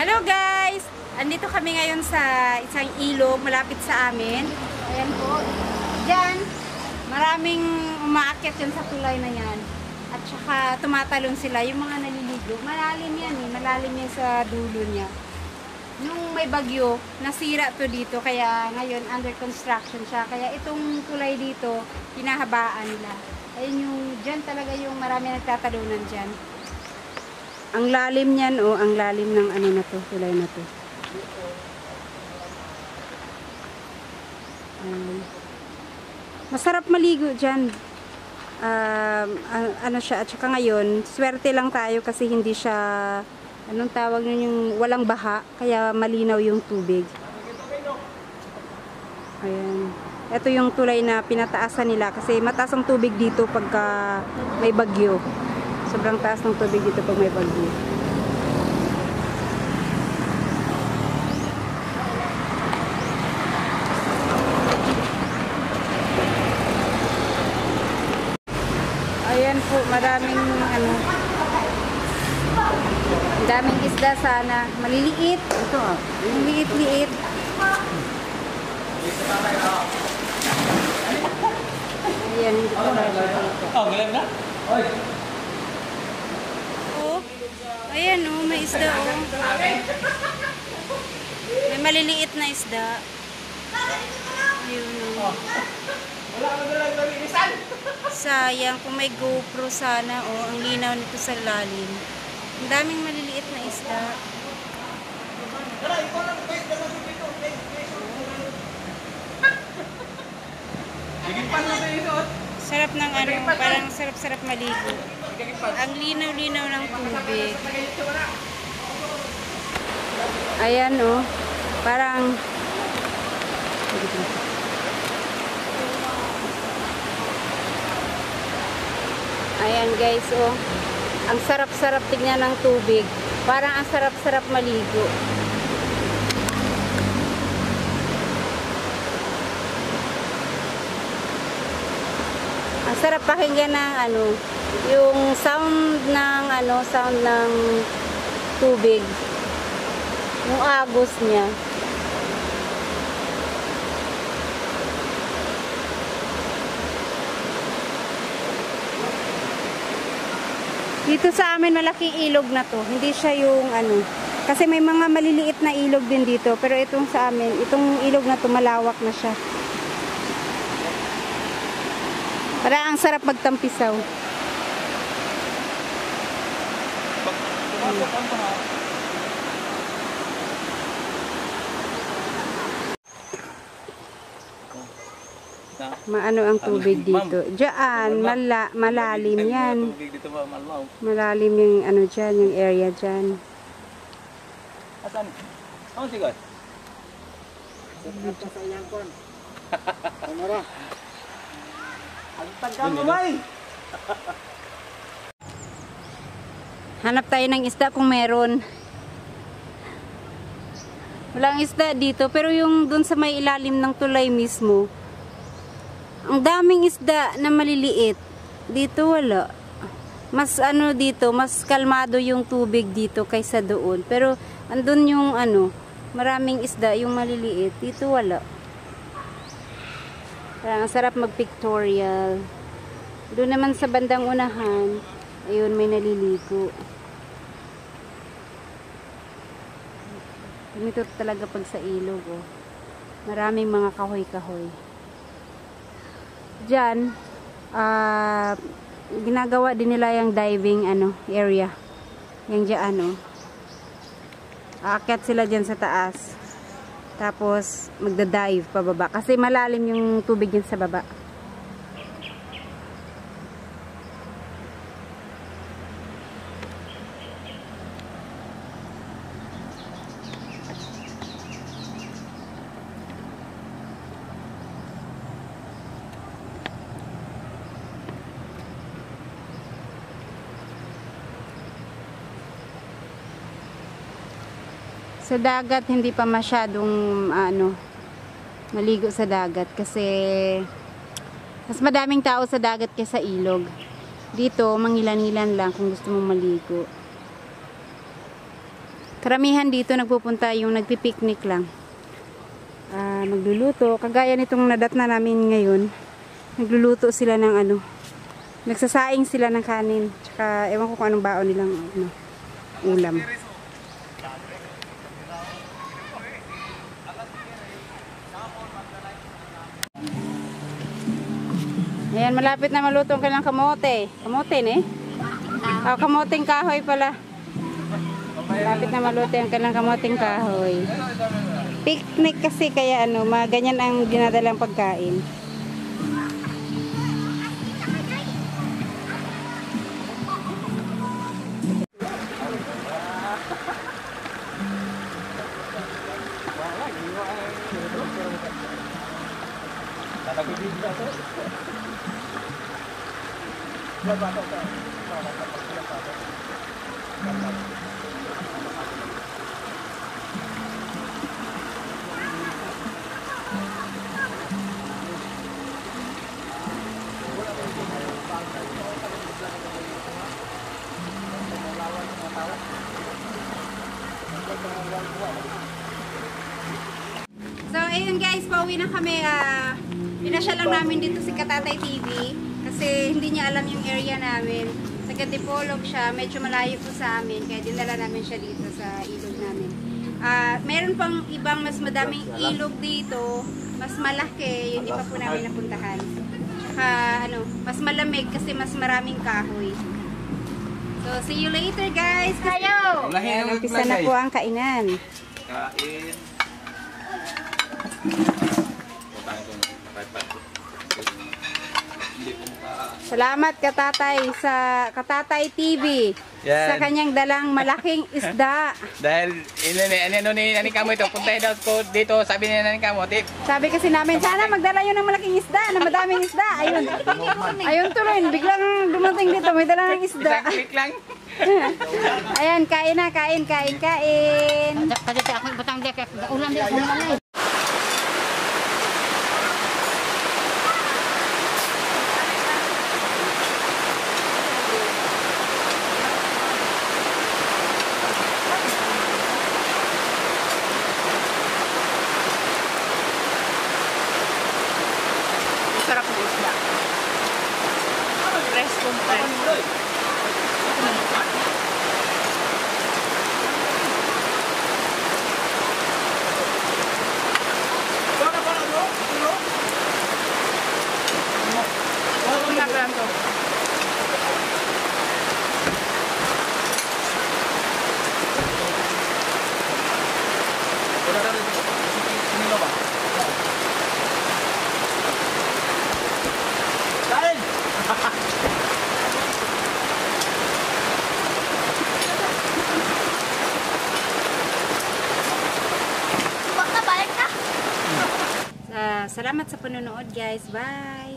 Hello guys! Andito kami ngayon sa isang ilog malapit sa amin. Ayan po. Diyan, maraming umaakyat yan sa tulay na yan. At saka tumatalon sila, yung mga naliligo. Malalim yan eh, malalim yan sa dulo niya. Nung may bagyo, nasira to dito. Kaya ngayon under construction siya. Kaya itong tulay dito, pinahabaan nila. Ayun yung, dyan talaga yung marami nagtatalunan dyan. Ang lalim niyan, oh, ang lalim ng ano na to, tulay na to. Masarap maligo dyan. Ano siya, at saka ngayon, swerte lang tayo kasi hindi siya, anong tawag nun, yung walang baha, kaya malinaw yung tubig. Ayan. Ito yung tulay na pinataasan nila kasi mataas ang tubig dito pagka may bagyo. Sobrang taas ng tubig dito pag may bagyo. Ayan po, maraming ano, daming isda sana. Maliliit. Ito ah. Maliliit-liit. Ayan, hindi ko dito. Oh, galing na? Oy. Ayan o, may isda o. May maliliit na isda. Ayun o. Sayang kung may GoPro sana o. Ang linaw nito sa lalim. Ang daming maliliit na isda. Sarap ng ano, parang sarap-sarap maligo. Ang linaw-linaw ng tubig. Ayan oh, parang ayan guys oh. Ang sarap-sarap tignan ng tubig. Parang ang sarap-sarap maligo. Ang sarap pakinggan ng ano, yung sound ng ano, sound ng tubig. Yung agos niya. Dito sa amin malaking ilog na to. Hindi siya yung ano, kasi may mga maliliit na ilog din dito, pero itong sa amin, itong ilog na to malawak na siya. Para ang sarap magtampisaw. Maano ang tubig dito? Diyan, malalim yan. Malalim yung ano dyan, yung area dyan. Asan? Ano sigat? Hanap tayo ng isda kung meron. Walang isda dito, pero yung dun sa may ilalim ng tulay mismo, ang daming isda na maliliit. Dito wala. Mas ano dito, mas kalmado yung tubig dito kaysa doon. Pero andun yung ano, maraming isda, yung maliliit. Dito wala. Parang sarap mag-pictorial. Doon naman sa bandang unahan, ayun may naliligo. Ganito talaga pag sa ilog, oh. Maraming mga kahoy-kahoy. Diyan, ginagawa din nila yung diving ano, area. Yung dyan, oh. Aakyat sila dyan sa taas. Tapos, magda-dive pababa. Kasi malalim yung tubig dyan sa baba. Sa dagat hindi pa masyadong ano, maligo sa dagat kasi mas madaming tao sa dagat kaysa ilog. Dito mangilan-ilan lang kung gusto mong maligo. Karamihan dito nagpupunta yung nagpipiknik lang. Magluluto. Kagaya nitong nadatna namin ngayon. Nagluluto sila ng ano. Nagsasaing sila ng kanin. Tsaka ewan ko kung anong baon nilang ano, ulam. Ayan, malapit na maluto ang kanilang kamote. Kamote, ne? Kamoteng kahoy pala. Malapit na maluto ang kanilang kamoteng kahoy. Picnic kasi kaya ano, ganyan ang dinadalang pagkain. So, ayun guys, pauwi na kami. Pinasya lang namin dito si Katatay TV kasi hindi niya alam yung area namin. Sa Gatipolog siya, medyo malayo po sa amin, kaya dinala namin siya dito sa ilog namin. Meron pang ibang mas madaming ilog dito, mas malaki, yun di pa po namin napuntahan. Tsaka, ano, mas malamig kasi mas maraming kahoy. So, see you later guys! Kayo! Umpisa na po ang kainan. Kain. Salamat Katatay sa Katatay TV. Yan. Sa kanyang dalang malaking isda. Dahil ano ni kamo ito, puntahin daw ko dito, sabi ni nani kamo, tip. Sabi kasi namin, sana magdala yun ng malaking isda, na madaming isda. Ayun. Ayun tuloy, biglang dumating dito, may dala ng isda. Isang click lang. Ayan, kain na, kain. Kasi ako batang dia ulam dia ulam. Sarap ng isda. Fresh kung fresh. Salamat sa panonood guys. Bye!